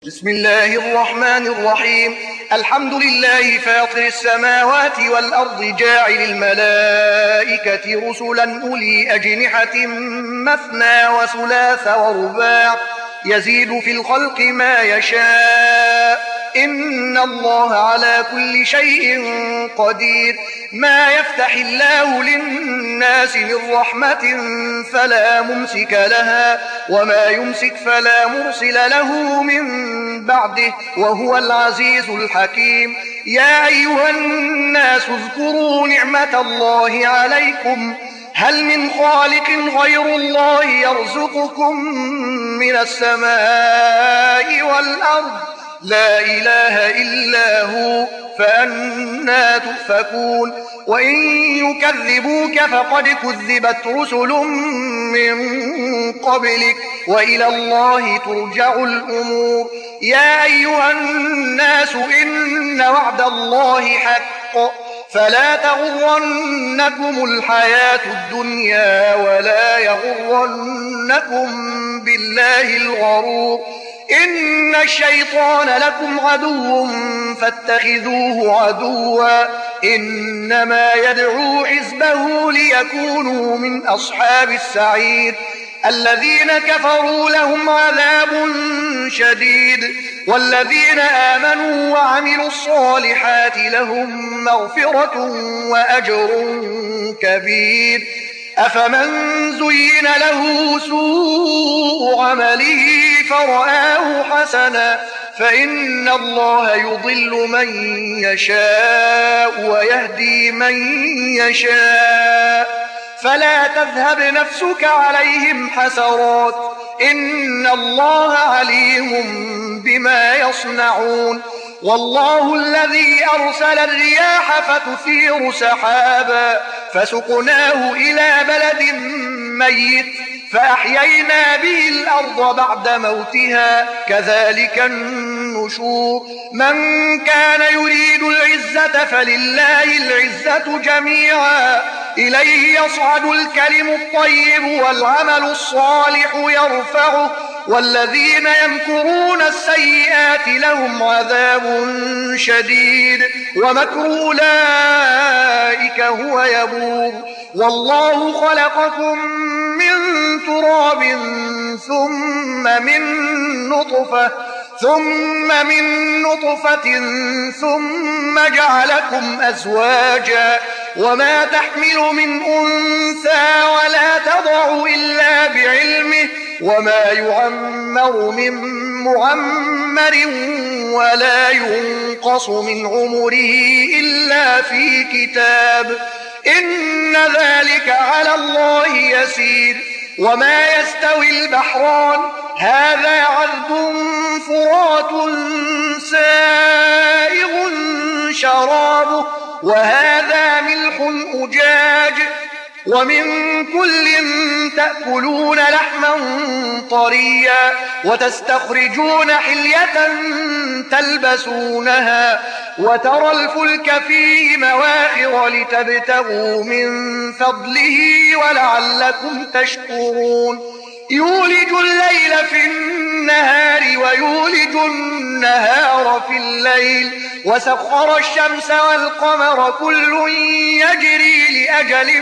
بسم الله الرحمن الرحيم. الحمد لله فاطر السماوات والأرض جاعل الملائكة رسلا أولي أجنحة مثنى وثلاث ورباع يزيد في الخلق ما يشاء إن الله على كل شيء قدير. ما يفتح الله للناس من رحمة فلا ممسك لها وما يمسك فلا مرسل له من بعده وهو العزيز الحكيم. يا أيها الناس اذكروا نعمة الله عليكم هل من خالق غير الله يرزقكم من السماء والأرض لا إله إلا هو فأنى تؤفكون. وإن يكذبوك فقد كذبت رسل من قبلك وإلى الله ترجع الأمور. يا أيها الناس إن وعد الله حق فلا تغرنكم الحياة الدنيا ولا يغرنكم بالله الغرور. إن الشيطان لكم عدو فاتخذوه عدوا إنما يدعو حزبه ليكونوا من أصحاب السعير. الذين كفروا لهم عذاب شديد والذين آمنوا وعملوا الصالحات لهم مغفرة وأجر كبير. أفمن زين له سوء عمله فرآه حسنا فإن الله يضل من يشاء ويهدي من يشاء فلا تذهب نفسك عليهم حسرات إن الله عليم بما يصنعون. والله الذي أرسل الرياح فتثير سحابا فسقناه إلى بلد ميت فأحيينا به الأرض بعد موتها كذلك النشور. من كان يريد العزة فلله العزة جميعا إليه يصعد الكلم الطيب والعمل الصالح يرفعه والذين يمكرون السيئات لهم عذاب شديد ومكر أولئك هو يبور. والله خلقكم من تراب ثم من نطفة ثم جعلكم أزواجا وما تحمل من أنثى ولا تضع إلا بعلمه وما يعمر من معمر ولا ينقص من عمره إلا في كتاب إن ذلك على الله يسير. وما يستوي البحران هذا عذب فرات سائغ شرابه وهذا ملح أجاج ومن كل تأكلون لحما طريا وتستخرجون حلية تلبسونها وترى الفلك فيه مواخر لتبتغوا من فضله ولعلكم تشكرون. يولج الليل في النهار ويولج النهار في الليل وسخر الشمس والقمر كل يجري لأجل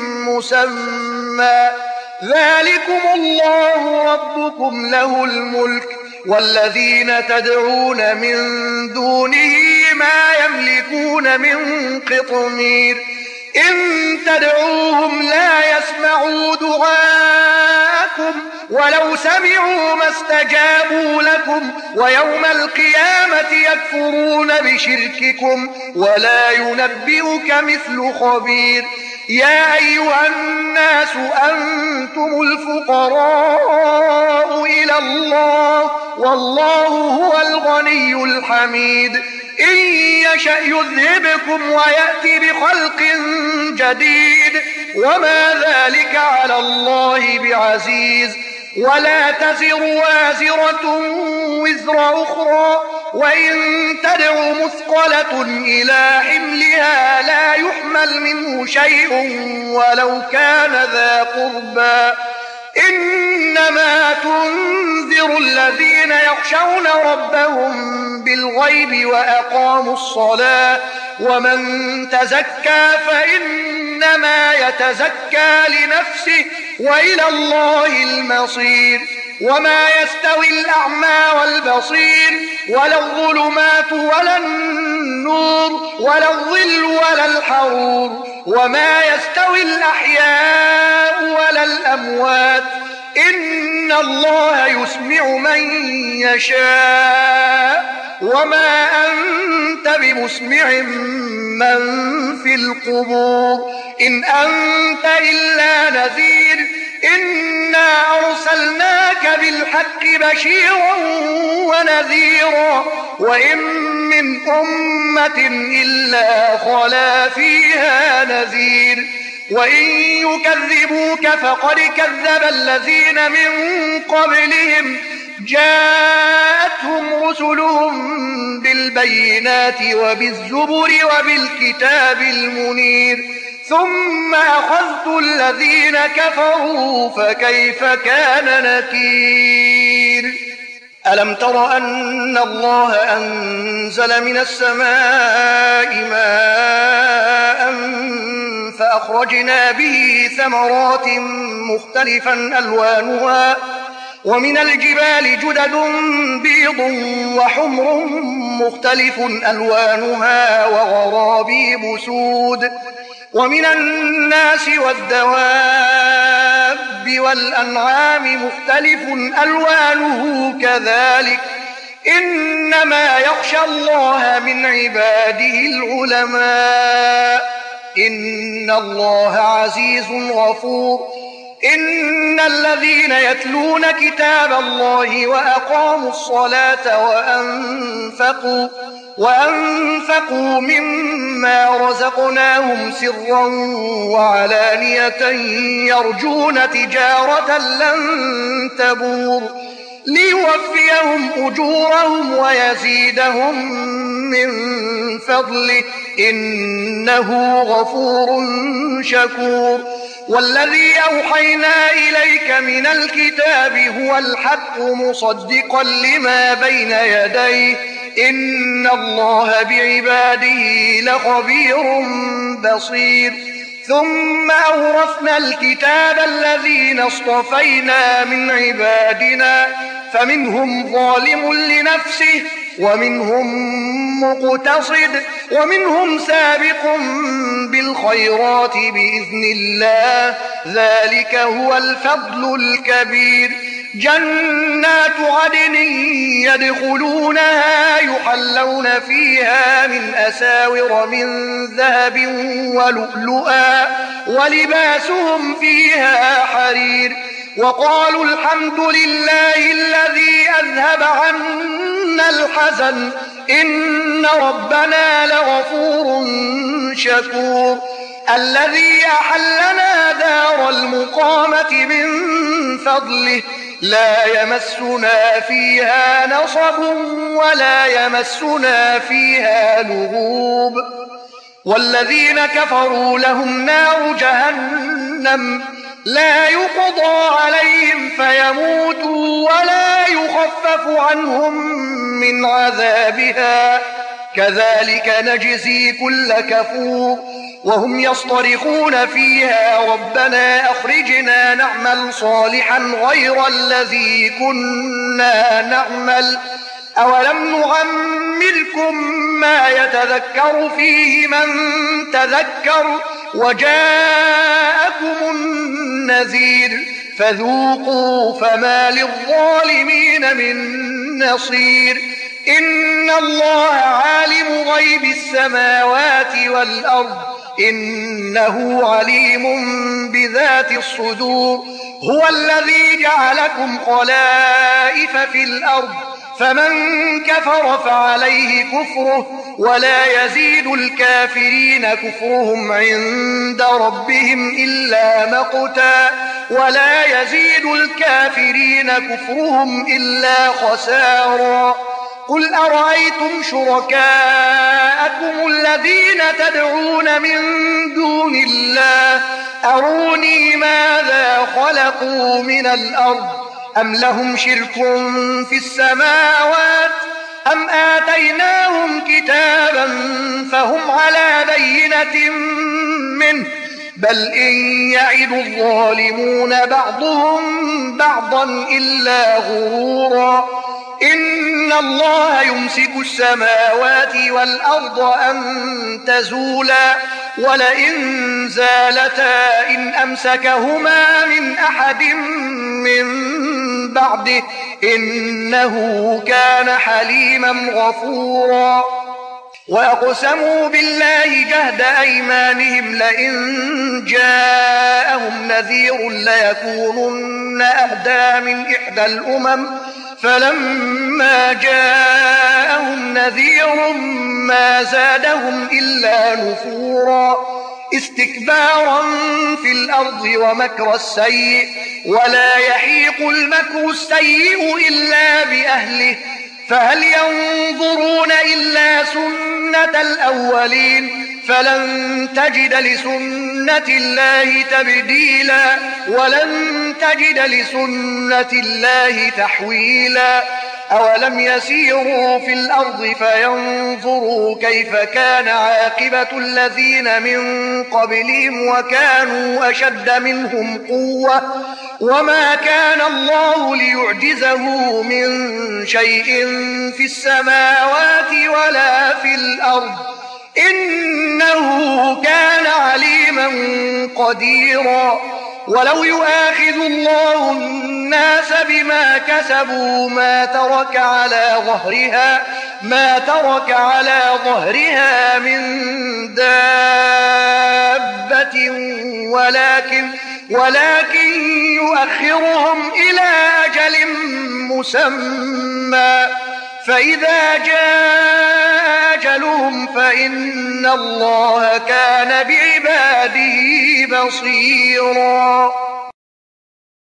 مسمى ذلكم الله ربكم له الملك والذين تدعون من دونه ما يملكون من قطمير. إن تدعوهم لا يسمعوا دعاءكم ولو سمعوا ما استجابوا لكم ويوم القيامة يكفرون بشرككم ولا ينبئك مثل خبير. يا أيها الناس أنتم الفقراء إلى الله والله هو الغني الحميد. إن يشأ يذهبكم ويأتي بخلق جديد وما ذلك على الله بعزيز. ولا تزر وازرة وزر أخرى وإن تدع مثقلة إلى حملها لا يحمل منه شيء ولو كان ذا قربى إنما تنذر الذين يخشون ربهم بالغيب وأقاموا الصلاة ومن تزكى فإنما يتزكى لنفسه وإلى الله المصير وما يستوي الأعمى والبصير ولا الظلمات ولا النور ولا الظل ولا الحرور وما يستوي الأحياء ولا الأموات إن الله يسمع من يشاء وما أنت بمسمع من في القبور إن أنت إلا نذير إنا أرسلناك بالحق بشيرا ونذيرا وإن من أمة إلا خلا فيها نذير وإن يكذبوك فقد كذب الذين من قبلهم جاءتهم رسلهم بالبينات وبالزبر وبالكتاب المنير ثم أخذت الذين كفروا فكيف كان نكير ألم تر أن الله أنزل من السماء ماء فأخرجنا به ثمرات مختلفا ألوانها ومن الجبال جدد بيض وحمر مختلف ألوانها وغرابيب سود ومن الناس والدواب والأنعام مختلف ألوانه كذلك إنما يخشى الله من عباده العلماء إن الله عزيز غفور إن الذين يتلون كتاب الله وأقاموا الصلاة وأنفقوا مما رزقناهم سرا وعلانية يرجون تجارة لن تبور ليوفيهم أجورهم ويزيدهم من فضله إنه غفور شكور والذي أوحينا إليك من الكتاب هو الحق مصدقا لما بين يديه إن الله بعباده لخبير بصير ثم أورثنا الكتاب الذين اصطفينا من عبادنا فمنهم ظالم لنفسه ومنهم مقتصد ومنهم سابق بالخيرات بإذن الله ذلك هو الفضل الكبير جنات عدن يدخلونها يحلون فيها من أساور من ذهب ولؤلؤا ولباسهم فيها حرير وقالوا الحمد لله الذي أذهب عنا الحزن إن ربنا لغفور شكور الذي أحلنا دار المقامة من فضله لا يمسنا فيها نصب ولا يمسنا فيها لغوب والذين كفروا لهم نار جهنم لا يقضى عليهم فيموتوا ولا يخفف عنهم من عذابها كذلك نجزي كل كفور وهم يصطرخون فيها ربنا أخرجنا نعمل صالحا غير الذي كنا نعمل أولم نعمركم ما يتذكر فيه من تذكر وجاءكم النذير فذوقوا فما للظالمين من نصير إن الله عالم غيب السماوات والأرض إنه عليم بذات الصدور هو الذي جعلكم خلائف في الأرض فمن كفر فعليه كفره ولا يزيد الكافرين كفرهم عند ربهم إلا مقتا ولا يزيد الكافرين كفرهم إلا خسارا قل أرأيتم شركاءكم الذين تدعون من دون الله أروني ماذا خلقوا من الأرض أم لهم شرك في السماوات أم آتيناهم كتابا فهم على بينة منه بل إن يعد الظالمون بعضهم بعضا إلا غرورا إن الله يمسك السماوات والأرض أن تزولا ولئن زالتا إن أمسكهما من أحد من بعده إنه كان حليما غفورا وأقسموا بالله جهد أيمانهم لئن جاءهم نذير ليكونن أهدى من إحدى الأمم فلما جاءهم نذير ما زادهم إلا نفورا استكبارا في الأرض ومكر السيء ولا يحيق المكر السيء إلا بأهله فهل ينظرون إلا سنة الأولين فلن تجد لسنة الله تبديلا ولن تجد لسنة الله تحويلا أولم يسيروا في الأرض فينظروا كيف كان عاقبة الذين من قبلهم وكانوا أشد منهم قوة وما كان الله ليعجزه من شيء في السماوات ولا في الأرض إنه كان عليما قديرا ولو يؤاخذ الله الناس بما كسبوا ما ترك على ظهرها من دابة ولكن يؤخرهم إلى أجل مسمى فإذا جاء أجلهم فإن الله كان بعباده بصيرا